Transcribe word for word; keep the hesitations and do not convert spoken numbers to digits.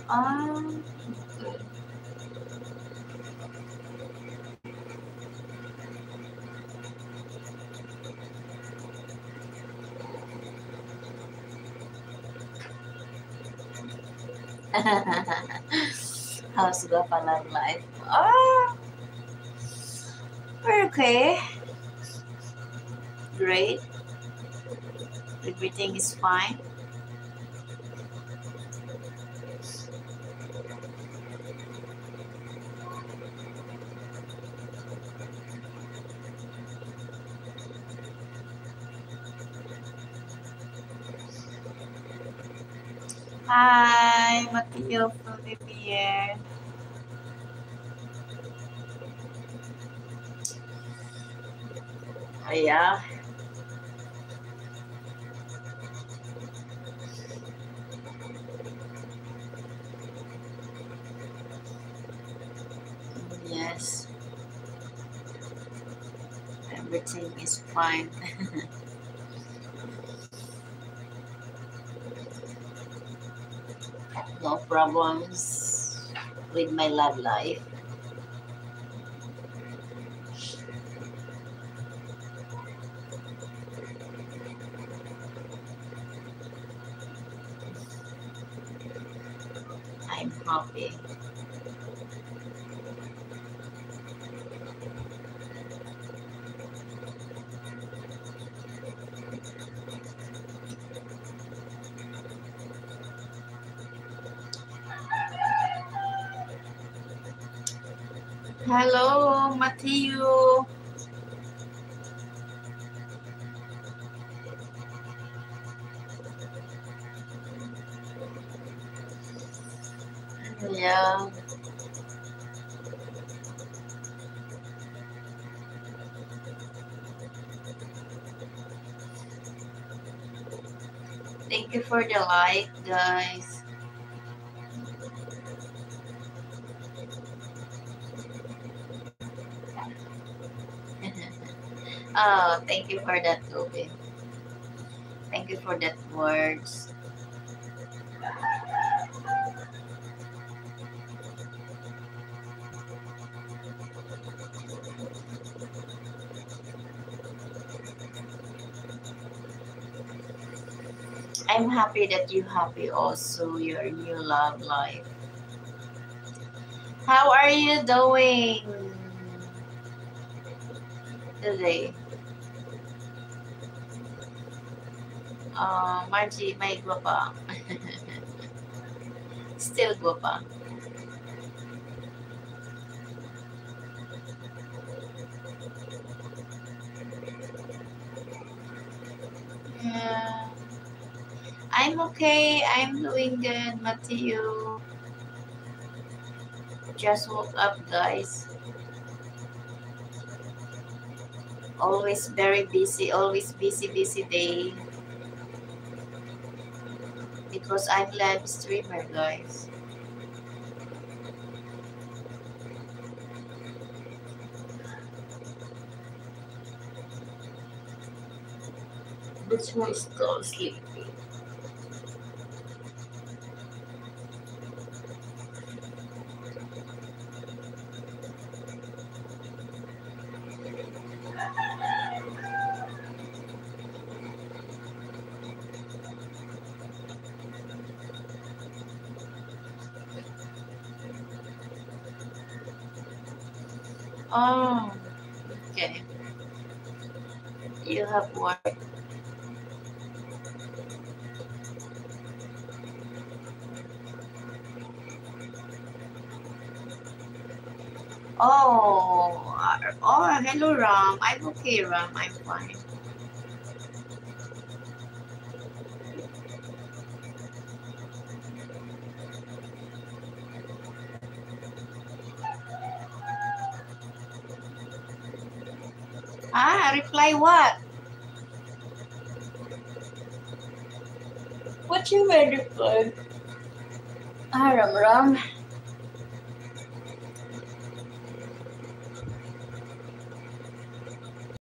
Um, how's the love life? Oh, we're okay. Great. Everything is fine. Hi, Mateo from Vivier. Oh, yeah. Yes. Everything is fine. No problems with my love life. I'm happy. Hello, Matthew. Yeah. Thank you for the like, guys. Oh, thank you for that, Toby. Thank you for that words. I'm happy that you happy also your new love life. How are you doing today? Uh, Margie, may guwapa. Still guwapa. Yeah. I'm okay. I'm doing good, Matthew. Just woke up, guys. Always very busy. Always busy, busy day. Because I'm live streamer, guys. That's why I'm still sleepy. Oh, okay. You have work. Oh, uh, oh, hello, Ram. I'm okay, Ram. I'm fine. Ah, reply what? What you may reply? Ah, Ram, Ram.